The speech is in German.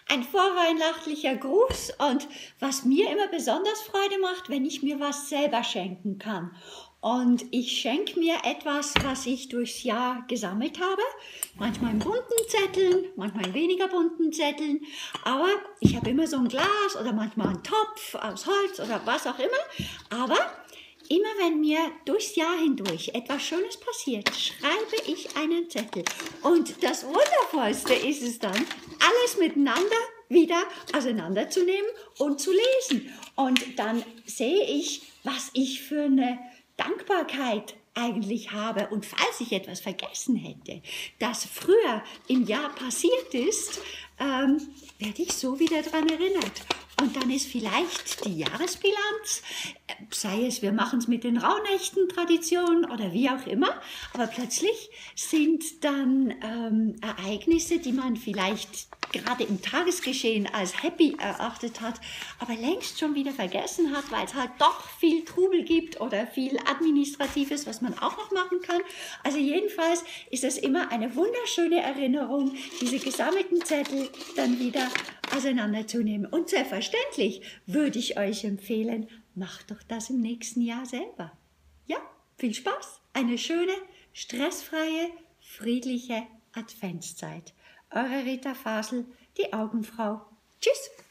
ein vorweihnachtlicher Gruß und was mir immer besonders Freude macht, wenn ich mir was selber schenken kann. Und ich schenke mir etwas, was ich durchs Jahr gesammelt habe. Manchmal in bunten Zetteln, manchmal in weniger bunten Zetteln. Aber ich habe immer so ein Glas oder manchmal einen Topf aus Holz oder was auch immer. Aber immer wenn mir durchs Jahr hindurch etwas Schönes passiert, schreibe ich einen Zettel. Und das Wundervollste ist es dann, alles miteinander wieder auseinanderzunehmen und zu lesen. Und dann sehe ich, was ich für eine Dankbarkeit eigentlich habe. Und falls ich etwas vergessen hätte, das früher im Jahr passiert ist, werde ich so wieder daran erinnert. Und dann ist vielleicht die Jahresbilanz, sei es, wir machen es mit den Rauhnächten-Traditionen oder wie auch immer, aber plötzlich sind dann Ereignisse, die man vielleicht gerade im Tagesgeschehen als happy erachtet hat, aber längst schon wieder vergessen hat, weil es halt doch viel Trubel gibt oder viel Administratives, was man auch noch machen kann. Also jedenfalls ist es immer eine wunderschöne Erinnerung, diese gesammelten Zettel dann wieder auseinanderzunehmen. Und selbstverständlich würde ich euch empfehlen, macht doch das im nächsten Jahr selber. Ja, viel Spaß, eine schöne, stressfreie, friedliche Adventszeit. Eure Rita Fasel, die Augenfrau. Tschüss!